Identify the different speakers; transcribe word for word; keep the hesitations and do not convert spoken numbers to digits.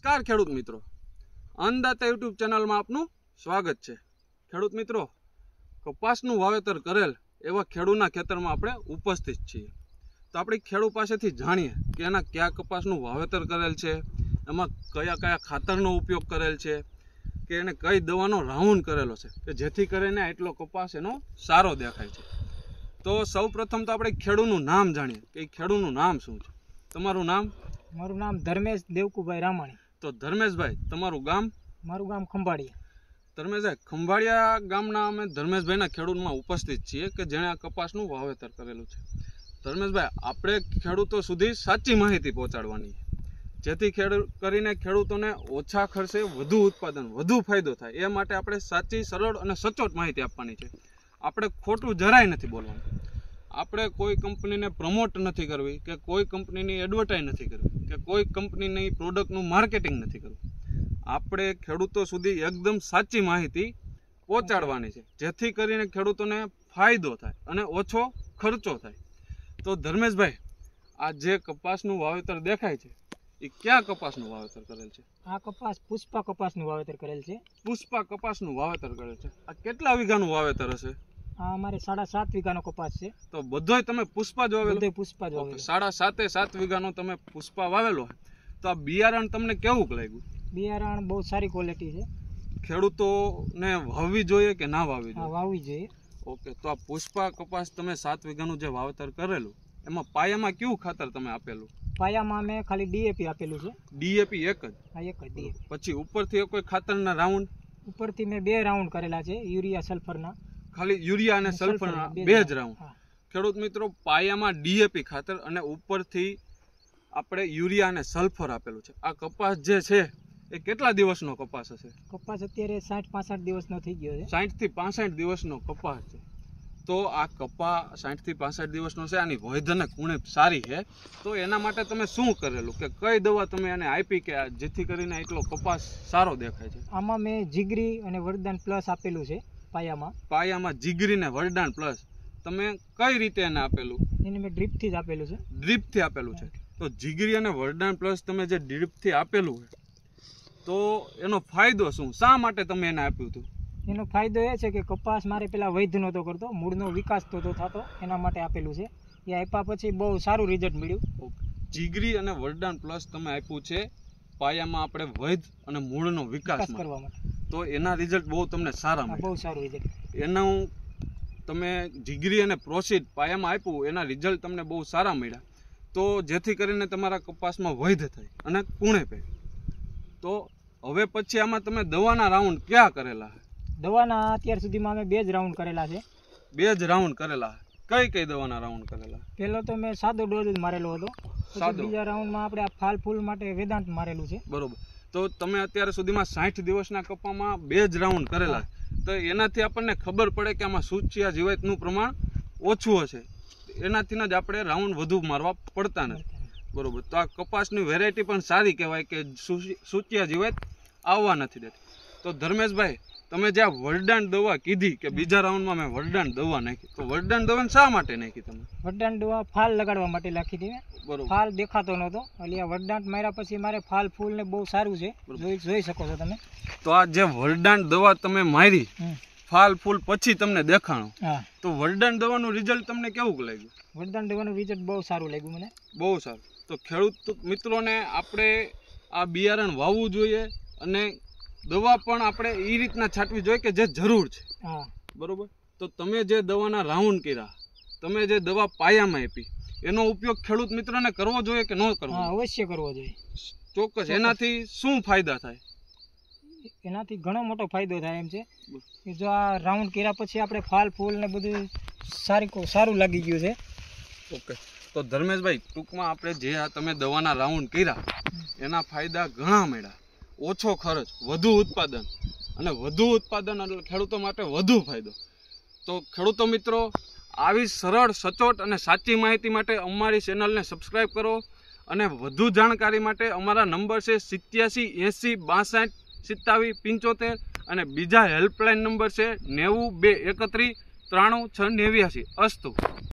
Speaker 1: નમસ્કાર ખેડૂત મિત્રો, અન્નદાતા યુટ્યુબ ચેનલમાં આપનું સ્વાગત છે। ખેડૂત મિત્રો, કપાસનું વાવેતર કરેલ એવા ખેડૂતના ખેતરમાં આપણે ઉપસ્થિત છીએ। તો આપણે ખેડૂત પાસેથી જાણીએ કે એના કયા કપાસનું વાવેતર કરેલ છે, એમાં કયા કયા ખાતરનો ઉપયોગ કરેલ છે, કે એને કઈ દવાનો રાઉન્ડ કરેલો છે કે જેથી કરીને એટલો કપાસ એનો સારો દેખાય છે। તો સૌ પ્રથમ તો આપણે ખેડૂતનું નામ જાણીએ કે એ ખેડૂતનું નામ શું છે। તમારું નામ?
Speaker 2: મારું નામ ધર્મેશ દેવકુભાઈ રામાણી।
Speaker 1: તો ધર્મેશભાઈ, તમારું ગામ?
Speaker 2: મારું ગામ ખંભાળિયા।
Speaker 1: ધર્મેશભાઈ, ખંભાળિયા ગામના અમે ધર્મેશભાઈના ખેડૂતમાં ઉપસ્થિત છીએ કે જેણે આ કપાસનું વાવેતર કરેલું છે। ધર્મેશભાઈ, આપણે ખેડૂતો સુધી સાચી માહિતી પહોંચાડવાની છે જેથી ખેડૂત કરીને ખેડૂતોને ઓછા ખર્ચે વધુ ઉત્પાદન, વધુ ફાયદો થાય એ માટે આપણે સાચી, સરળ અને સચોટ માહિતી આપવાની છે। આપણે ખોટું જરાય નથી બોલવાનું। આપણે કોઈ કંપનીને પ્રમોટ નથી કરવી કે કોઈ કંપનીની એડવર્ટાઇઝ નથી કરવી કે કોઈ કંપનીની પ્રોડક્ટનું માર્કેટિંગ નથી કરવું। આપણે ખેડૂતો સુધી એકદમ સાચી માહિતી પહોંચાડવાની છે જેથી કરીને ખેડૂતોને ફાયદો થાય અને ઓછો ખર્ચો થાય। તો ધર્મેશભાઈ, આ જે કપાસનું વાવેતર દેખાય છે એ ક્યાં કપાસનું વાવેતર કરેલ છે?
Speaker 2: આ કપાસ પુષ્પા કપાસનું વાવેતર કરેલ છે।
Speaker 1: પુષ્પા કપાસનું વાવેતર કરેલ છે। આ કેટલા વીઘાનું વાવેતર હશે?
Speaker 2: આ અમારે સાડા સાત વીઘાનો કપાસ છે।
Speaker 1: તો બધોય તમે પુષ્પા જ વાવેલો?
Speaker 2: બધોય પુષ્પા જ વાવેલો।
Speaker 1: સાડા સાતે સાત વીઘાનો તમે પુષ્પા વાવેલો હોય તો આ બિયારણ તમને કેવું લાગ્યું?
Speaker 2: બિયારણ બહુ સારી ક્વોલિટી છે।
Speaker 1: ખેડૂતોને વાવવી જોઈએ કે ના વાવવી
Speaker 2: હા,
Speaker 1: જોઈએ?
Speaker 2: વાવવી જોઈએ।
Speaker 1: ઓકે, તો આ પુષ્પા કપાસ તમે સાત વીઘાનું જે વાવેતર કરેલું એમાં પાયામાં કયું ખાતર તમે આપેલું?
Speaker 2: પાયામાં અમે ખાલી ડીએપી આપેલું છે।
Speaker 1: ડીએપી એક જ?
Speaker 2: હા, એક જ ડીએપી।
Speaker 1: પછી ઉપરથી કોઈ ખાતરના રાઉન્ડ?
Speaker 2: ઉપરથી મેં બે રાઉન્ડ કરેલા છે, યુરિયા સલ્ફરના।
Speaker 1: ખાલી યુરિયા અને સલ્ફરના બે જ રાઉન્ડ? ખેડૂત મિત્રો, પાયામાં ડીએપી ખાતર અને ઉપરથી આપણે યુરિયા અને સલ્ફર આપેલું છે। આ કપાસ જે છે એ કેટલા દિવસનો કપાસ હશે?
Speaker 2: કપાસ અત્યારે સાઠ પાસઠ દિવસનો થઈ ગયો છે।
Speaker 1: સાઠ થી પાસઠ દિવસનો કપાસ છે। તો આ કપા સાઠ થી પાસઠ દિવસનો છે, આની વૈધ અને કુણેપ સારી છે। તો એના માટે તમે શું કરેલું કે કઈ દવા તમે એને આપી કે જેથી કરીને એટલો કપાસ સારો દેખાય છે?
Speaker 2: આમાં મેં જીગરી અને વરદાન પ્લસ આપેલું છે પાયામાં।
Speaker 1: પાયામાં જીગરી ને વરદાન પ્લસ તમે કઈ રીતે એને આપેલું?
Speaker 2: એને મેં ડ્રીપથી જ આપેલું છે।
Speaker 1: ડ્રીપથી આપેલું છે। તો જીગરી અને વરદાન પ્લસ તમે જે ડ્રીપથી આપેલું છે તો એનો ફાયદો શું, શા માટે તમે એને આપ્યું હતું?
Speaker 2: એનો ફાયદો એ છે કે કપાસ મારે પેલા વૈધ નહોતો કરતો, મૂળનો વિકાસ નહોતો થતો, એના માટે આપેલું છે। એ આપ્યા પછી બહુ સારું રિઝલ્ટ મળ્યું।
Speaker 1: જીગરી અને વરદાન પ્લસ તમે આપ્યું છે પાયામાં આપણે વૈધ અને મૂળનો વિકાસ
Speaker 2: કરવા માટે,
Speaker 1: તો એના રિઝલ્ટ બહુ તમને સારા મળ્યા?
Speaker 2: બહુ સારું રિઝલ્ટ।
Speaker 1: એનું તમે જીગરી અને પ્રોસીડ પાયામાં આપ્યું, એના રિઝલ્ટ તમને બહુ સારા મળ્યા, તો જેથી કરીને તમારા કપાસમાં વૈધ થઈ અને કુણેપે। તો હવે પછી આમાં તમે દવાના રાઉન્ડ ક્યાં કરેલા?
Speaker 2: દવાના અત્યાર સુધીમાં અમે બે જ રાઉન્ડ કરેલા છે।
Speaker 1: બે જ રાઉન્ડ કરેલા? કઈ કઈ દવાના રાઉન્ડ કરેલા?
Speaker 2: પહેલો તો મેં સાદો ડોઝ જ મારેલો હતો,
Speaker 1: સાદો?
Speaker 2: બીજા રાઉન્ડમાં આપણે આ ફાલ ફૂલ માટે વેદાંત મારેલું છે।
Speaker 1: બરોબર। તો તમે અત્યાર સુધીમાં સાઠ દિવસના કપામાં બે જ રાઉન્ડ કરેલા, તો એનાથી આપણને ખબર પડે કે આમાં સૂચિયા જીવાતનું પ્રમાણ ઓછું હશે, એનાથી જ આપણે રાઉન્ડ વધુ મારવા પડતા નથી। બરોબર। તો આ કપાસની વેરાયટી પણ સારી કહેવાય કે સૂચિયા જીવાત આવવા નથી દેતી। તો ધર્મેશભાઈ, તમે જે આ વરદાન દવા કીધી કે બીજા રાઉન્ડમાં મેં વરદાન દવા નાખી, તો વરદાન દવા શા માટે નાખી તમે?
Speaker 2: વરદાન દવા ફાલ લગાડવા માટે નાખી હતી।
Speaker 1: બરોબર।
Speaker 2: ફાલ દેખાતો નહોતો એટલે આ વરદાન માર્યા પછી મારે ફાલ ફૂલ ને બહુ સારું છે, જોઈ જોઈ શકો છો તમે।
Speaker 1: તો આ જે વરદાન દવા તમે મારી ફાલ ફૂલ પછી તમને દેખાણું,
Speaker 2: હા,
Speaker 1: તો વરદાન દવાનું રિઝલ્ટ તમને કેવું લાગ્યું?
Speaker 2: વરદાન દવાનું રિઝલ્ટ બહુ સારું લાગ્યું મને, બહુ
Speaker 1: સારું। તો ખેડૂત મિત્રોને આપણે આ બિયારણ વાવવું જોઈએ અને દવા પણ આપણે એ રીતના છાંટવી જોઈએ કે જે જરૂર છે।
Speaker 2: હા,
Speaker 1: બરોબર। તો તમે જે દવાના રાઉન્ડ કર્યા, તમે જે દવા પાયામાં આપી, એનો ઉપયોગ ખેડૂત મિત્રોને કરવો જોઈએ કે ન કરવો?
Speaker 2: હા, અવશ્ય કરવો જોઈએ।
Speaker 1: ચોક્કસ। એનાથી શું ફાયદા થાય?
Speaker 2: એનાથી ઘણો મોટો ફાયદો થાય એમ છે કે જો આ રાઉન્ડ કર્યા પછી આપણે ફાલ ફૂલ ને બધું સારી સારું લાગી ગયું છે।
Speaker 1: ઓકે। તો ધર્મેશભાઈ, ટૂંકમાં આપણે જે આ તમે દવાના રાઉન્ડ કર્યા એના ફાયદા ઘણા મળ્યા, ઓછો ખર્ચ, વધુ ઉત્પાદન, અને વધુ ઉત્પાદન એટલે ખેડૂતો માટે વધુ ફાયદો। તો ખેડૂતો મિત્રો, આવી સરળ, સચોટ અને સાચી માહિતી માટે અમારી ચેનલને સબસ્ક્રાઈબ કરો, અને વધુ જાણકારી માટે અમારા નંબર છે સિત્યાસી એંસી બાસઠ સિત્તાવીસ પંચોતેર, અને બીજા હેલ્પલાઇન નંબર છે નેવું બે એકત્રીસ ત્રાણું છ નેવ્યાસી। અસ્તુ।